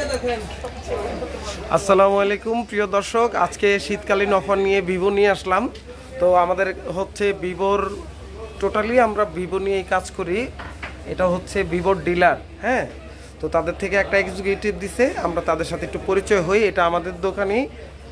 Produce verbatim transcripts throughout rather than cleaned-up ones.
আসসালামু আলাইকুম প্রিয় দর্শক, আজকে শীতকালীন অফার নিয়ে ভিভো নিয়ে আসলাম। তো আমাদের হচ্ছে ভিভোর টোটালি আমরা ভিভো নিয়েই কাজ করি। এটা হচ্ছে ভিভোর ডিলার, হ্যাঁ। তো তাদের থেকে একটা এক্সিকিউটিভ দিছে, আমরা তাদের সাথে একটু পরিচয় হই। এটা আমাদের দোকানই।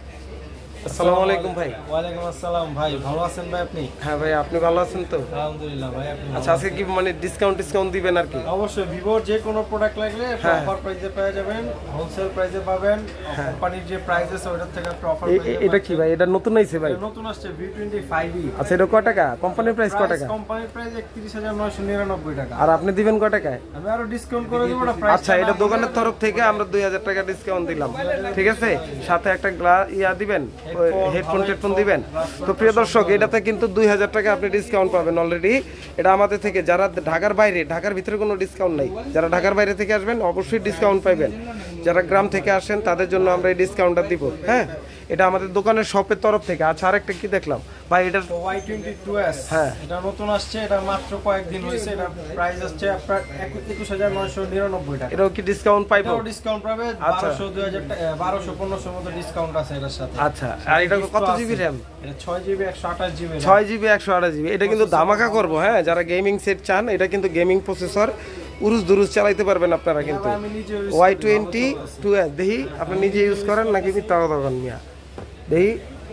আসসালামু আলাইকুম ভাই। ওয়ালাইকুম আসসালাম ভাই, ভালো আছেন ভাই আপনি? হ্যাঁ ভাই, আপনি ভালো আছেন তো? আলহামদুলিল্লাহ ভাই। আপনি? আচ্ছা, আজকে কি মানে ডিসকাউন্ট ডিসকাউন্ট দিবেন আর কি? অবশ্যই, ভিভোর যে কোনো প্রোডাক্ট লাগলে অফার প্রাইসে পেয়ে যাবেন, হোলসেল প্রাইসে পাবেন। কোম্পানির যে প্রাইস আছে ওটার থেকে আপনি অফার পেয়ে যাবেন। এটা কি ভাই, এটা নতুন আইছে ভাই? নতুন আসছে ভি টোয়েন্টি ফাইভ ই। আচ্ছা, এটা কত টাকা? কোম্পানির প্রাইস কত টাকা? কোম্পানির প্রাইস একত্রিশ হাজার নয়শো নিরানব্বই টাকা। আর আপনি দিবেন কত টাকায়? আমি আরো ডিসকাউন্ট করে দেব না প্রাইস। আচ্ছা, এটা দোকানের তরফ থেকে আমরা দুই হাজার টাকা ডিসকাউন্ট দিলাম, ঠিক আছে। সাথে একটা গ্লাস ইয়া দিবেন, হেডফোন হেডফোন দিবেন। তো প্রিয় দর্শক, এটাতে কিন্তু দুই হাজার টাকা আপনি ডিসকাউন্ট পাবেন অলরেডি। এটা আমাদের থেকে, যারা ঢাকার বাইরে, ঢাকার ভিতরে কোনো ডিসকাউন্ট নাই, যারা ঢাকার বাইরে থেকে আসবেন অবশ্যই ডিসকাউন্ট পাবেন। যারা গ্রাম থেকে আসেন তাদের জন্য আমরা এই ডিসকাউন্টটা দিব, হ্যাঁ। এটা আমাদের দোকানের শপের তরফ থেকে। আচ্ছা, আরেকটা কি দেখলাম ভাই, এটা ওয়াই টোয়েন্টি টু এস। হ্যাঁ, এটা নতুন আসছে, এটা মাত্র কয়েকদিন হয়েছে। এটা প্রাইস আসছে আপনার একুশ হাজার নয়শো নিরানব্বই টাকা। এটাও কি ডিসকাউন্ট পাইবো? এটাও ডিসকাউন্ট পাবে। বারোশো দুই হাজার টাকা, বারোশো পনেরোশো মতো ডিসকাউন্ট আছে এটার সাথে। আচ্ছা, আর এটা কত জিবি র‍্যাম? এটা ছয় জিবি একশো আঠাশ জিবি। ছয় জিবি একশো আঠাশ জিবি। এটা কিন্তু ধামাকা করবো, হ্যাঁ। যারা গেমিং সেট চান, এটা কিন্তু গেমিং প্রসেসর, উরুজ দুরুজ চালাইতে পারবেন আপনারা কিন্তু। ওয়াই টোয়েন্টি টু এস দেখি আপনি নিজে ইউজ করেন নাকি মিথ্যা কথা বলেন মিয়া? দেখি।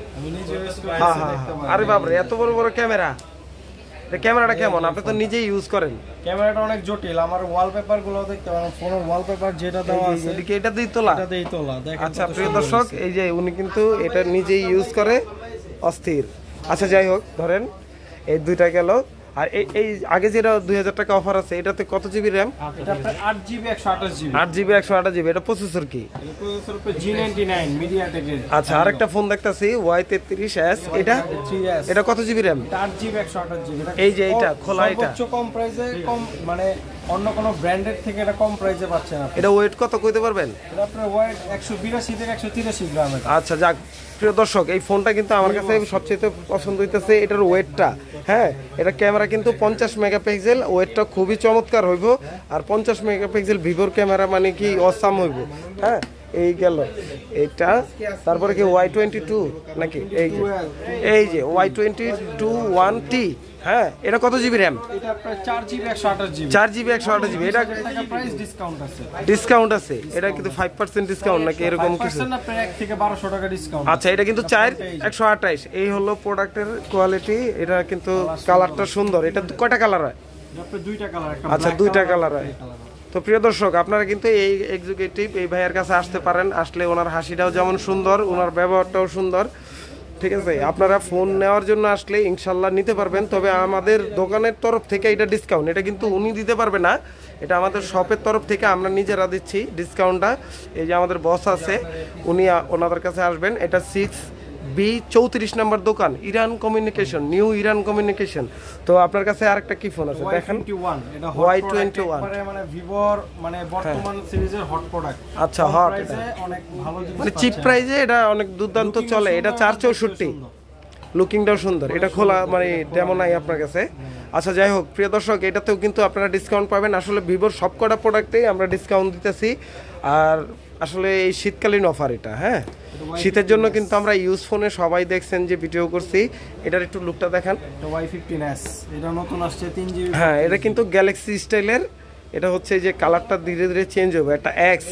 হ্যাঁ হ্যাঁ, আরে বাপরে, এত বড় বড় ক্যামেরা! ক্যামেরাটা কেমন? আপনি তো নিজেই ইউজ করেন। ক্যামেরাটা অনেক জটিল। আমার ওয়ালপেপার গুলো দেখতে পারেন, ফোনের ওয়ালপেপার যেটা দেওয়া আছে এদিকে এটা দিয়ে তোলা, এটা দিয়ে তোলা দেখেন। আচ্ছা প্রিয় দর্শক, এই যে উনি কিন্তু এটা নিজেই ইউজ করে, অস্থির। আচ্ছা যাই হোক, ধরেন এই দুইটা গেল। আর এই এই আগে যেটা দুই হাজার টাকা অফার আছে, এটাতে কত জিবি র‍্যাম? এটা আট জিবি একশো আঠাশ জিবি। আট জিবি একশো আঠাশ জিবি। এটা প্রসেসর কি? প্রসেসর পে জি নাইনটি নাইন মিডিয়াটেকের। আচ্ছা, আরেকটা ফোন দেখতাছি ওয়াই থার্টি এস। এটা এটা কত জিবি র‍্যাম? আট জিবি একশো আঠাশ জিবি। এই যে এটা খোলা, এটা সর্বোচ্চ কম প্রাইসে, কম মানে অন্য কোন ব্র্যান্ডের থেকে এটা কম প্রাইসে পাচ্ছেন আপনি। এটা ওয়েট কত কইতে পারবেন? এটা আপনার ওয়েট একশো বিরাশি থেকে একশো তিরাশি গ্রাম। আচ্ছা যাক, প্রিয় দর্শক, এই ফোনটা কিন্তু আমার কাছে সবচেয়ে পছন্দ হইতেছে এটার ওয়েটটা, হ্যাঁ। এটা ক্যামেরা কিন্তু পঞ্চাশ মেগাপিক্সেল, ওয়েটটা খুবই চমৎকার হইব। আর পঞ্চাশ মেগাপিক্সেল ভিভোর ক্যামেরা মানে কি অসাম হইব, হ্যাঁ। এই গেল এইটা। তারপরে কি ওয়াই টোয়েন্টি টু নাকি? এই যে এই যে Y twenty two one T, হ্যাঁ। এটা কত জিবি র‍্যাম? এটা আপনার চার জিবি একশো আঠাশ জিবি। চার জিবি একশো আঠাশ জিবি। এটা প্রাইস ডিসকাউন্ট আছে। ডিসকাউন্ট আছে? এটা কিন্তু ফাইভ পার্সেন্ট ডিসকাউন্ট নাকি এরকম কিছু? না, প্রায় এক থেকে বারোশো টাকা ডিসকাউন্ট। আচ্ছা, এটা কিন্তু চার একশো আঠাশ। এই হলো প্রোডাক্টের কোয়ালিটি। এটা কিন্তু কালারটা সুন্দর। এটা কয়টা কালার হয়? দুইটা কালার। আচ্ছা, দুইটা কালার হয়। তো প্রিয় দর্শক, আপনারা কিন্তু এই এক্সিকিউটিভ এই ভাইয়ের কাছে আসতে পারেন। আসলে ওনার হাসিটাও যেমন সুন্দর, ওনার ব্যবহারটাও সুন্দর, ঠিক আছে। আপনারা ফোন নেওয়ার জন্য আসলে ইনশাল্লাহ নিতে পারবেন। তবে আমাদের দোকানের তরফ থেকে এটা ডিসকাউন্ট, এটা কিন্তু উনি দিতে পারবে না, এটা আমাদের শপের তরফ থেকে আমরা নিজেরা দিচ্ছি ডিসকাউন্টটা। এই যে আমাদের বস আছে, উনি ওনাদের কাছে আসবেন। এটা সিক্স বি চৌত্রিশ নম্বর দোকান, Iran communication, new Iran communication. তো আপনার কাছে আরেকটা কি ফোন আছে দেখেন? ওয়াই টোয়েন্টি ওয়ান, মানে ভিভোর মানে বর্তমান সিরিজের হট প্রোডাক্ট। আচ্ছা, হট, অনেক ভালো জিনিস, মানে চিপ প্রাইসে এটা অনেক দুর্দান্ত চলে। এটা চার চৌষট্টি, লুকিংটাও সুন্দর। এটা খোলা মানে ডেমো নাই আপনার কাছে। আচ্ছা যাই হোক, প্রিয় দর্শক, এটাতেও কিন্তু আপনারা ডিসকাউন্ট পাবেন। আসলে ভিভোর সবকটা প্রোডাক্টেই আমরা ডিসকাউন্ট দিতেছি। আর আসলে এই শীতকালীন অফার এটা, হ্যাঁ। শীতের জন্য কিন্তু আমরা ইউজ ফোনে সবাই দেখছেন যে ভিডিও করছি। এটার একটু লুকটা দেখান। ওয়াই ফিফটিন এস, এটা নতুন আসছে তিন জিবি। হ্যাঁ, এটা কিন্তু গ্যালাক্সি স্টাইলের। এটা হচ্ছে যে কালারটা ধীরে ধীরে চেঞ্জ হবে। একটা এক্স,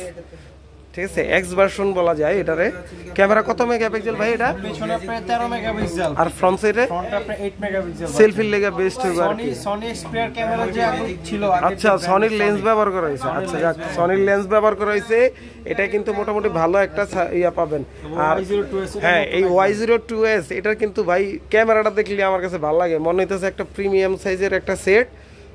ঠিক আছে, এক্স ভার্সন বলা যায় এটারে। ক্যামেরা কত মেগাপিক্সেল ভাই এটা? পেছনে আপনার তেরো মেগাপিক্সেল। আর ফ্রন্ট সাইডে ফ্রন্টে আপনার আট মেগাপিক্সেল। সেলফির লেগে বেস্ট হবে আর কি। সনি এক্সপিয়ার ক্যামেরা যে আগে ছিল, আচ্ছা, সনির লেন্স ব্যবহার করা হয়েছে। আচ্ছা যাক, সনির লেন্স ব্যবহার করা হয়েছে। এটা কিন্তু মোটামুটি ভালো একটা ইয়া পাবেন। আর হ্যাঁ, এই ওয়াই জিরো টু এস, এটা কিন্তু ভাই ক্যামেরাটা দেখলে আমার কাছে ভালো লাগে, মনে হইতেছে একটা প্রিমিয়াম সাইজের একটা সেট।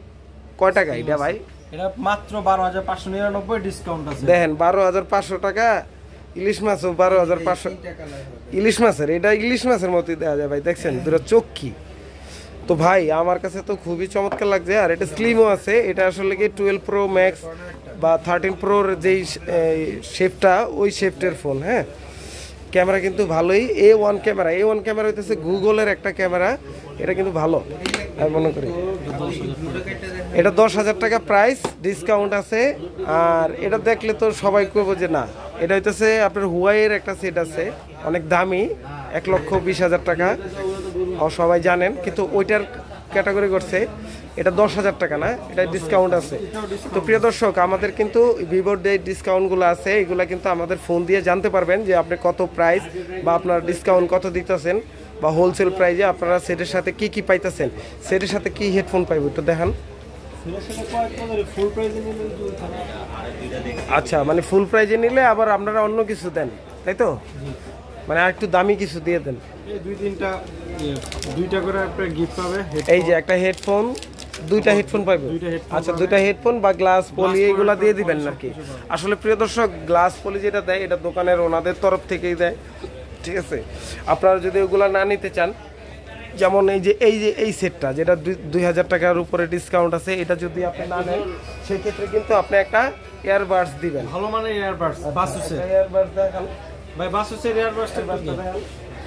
কয় টাকা এটা ভাই? এটা মাত্র বারো হাজার পাঁচশো নিরানব্বই ডিসকাউন্ট আছে। দেখেন, বারো হাজার পাঁচশো টাকা। ইলিশ মাছও বারো হাজার পাঁচশো। ইলিশ মাছের, এটা ইলিশ মাছের মতোই দেওয়া যায় ভাই। দেখছেন দুটো চক্ষি। তো ভাই আমার কাছে তো খুবই চমৎকার লাগছে। আর এটা স্লিমও আছে। এটা আসলে কি টুয়েলভ প্রো ম্যাক্স বা থার্টিন প্রোর যেই শেপটা, ওই শেপটের ফোন, হ্যাঁ। ক্যামেরা কিন্তু ভালোই। A one camera, A one camera হইতেছে গুগলের একটা ক্যামেরা। এটা কিন্তু ভালো আমি মনে করি। এটা দশ হাজার টাকা প্রাইস, ডিসকাউন্ট আছে। আর এটা দেখলে তো সবাই করবো যে না, এটা হইতেছে আপনার হুয়াইয়ের একটা সেট আছে, অনেক দামি, এক লক্ষ বিশ হাজার টাকা, সবাই জানেন, কিন্তু ওইটার ক্যাটাগরি করছে, এটা দশ হাজার টাকা না, এটা ডিসকাউন্ট আছে। তো প্রিয় দর্শক, আমাদের কিন্তু ভিভোর যে ডিসকাউন্টগুলো আছে এগুলো কিন্তু আমাদের ফোন দিয়ে জানতে পারবেন যে আপনি কত প্রাইস বা আপনার ডিসকাউন্ট কত দিতেছেন, বা হোলসেল প্রাইজে আপনারা সেটের সাথে কি কি পাইতেছেন, সেটের সাথে কি হেডফোন পাইব একটু দেখান। আচ্ছা, মানে ফুল প্রাইজে নিলে আবার আপনারা অন্য কিছু দেন, তাই তো? মানে আর একটু দামি কিছু দিয়ে দেন, দুই তিনটা দুইটা করে আপনার গিফট পাবে। এই যে একটা হেডফোন, দুইটা হেডফোন পাইবে। আচ্ছা, দুইটা হেডফোন বা গ্লাস পলি এগুলা দিয়ে দিবেন নাকি? আসলে প্রিয় দর্শক, গ্লাস পলি যেটা দেয় এটা দোকানের ওনাদের তরফ থেকেই দেয়, ঠিক আছে? আপনারা যদি ওগুলা না নিতে চান, যেমন এই যে এই যে এই সেটটা যেটা দুই হাজার টাকার উপরে ডিসকাউন্ট আছে, এটা যদি আপনি না নেন সেক্ষেত্রে কিন্তু আপনি একটা ইয়ারবাডস দিবেন, ভালো মানের ইয়ারবাডস, বাসুসের ইয়ারবাডস দেখান ভাই, বাসুসের ইয়ারবাডসটা দেখান।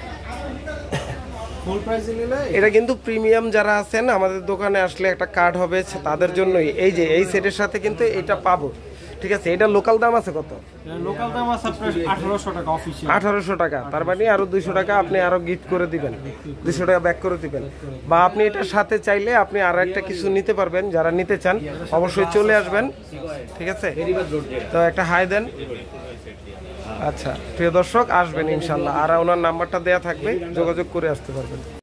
ফুল প্রাইসে নিলে এটা কিন্তু প্রিমিয়াম যারা আছেন আমাদের দোকানে আসলে একটা কার্ড হবে তাদের জন্যই। এই যে এই সেটের সাথে কিন্তু এটা পাবো, ঠিক আছে? এটা লোকাল দাম আছে কত? লোকাল দাম আছে আপনার আঠারোশো টাকা অফিশিয়াল, আঠারোশো টাকা। তার মানে আরো দুইশো টাকা আপনি আরো গিফট করে দিবেন, দুইশো টাকা ব্যাক করে দিবেন। বা আপনি এটার সাথে চাইলে আপনি আরো একটা কিছু নিতে পারবেন, যারা নিতে চান অবশ্যই চলে আসবেন, ঠিক আছে? তো একটা হাই দেন। আচ্ছা প্রিয় দর্শক, আসবেন ইনশাল্লাহ, আর ওনার নাম্বারটা দেয়া থাকবে, যোগাযোগ করে আসতে পারবেন।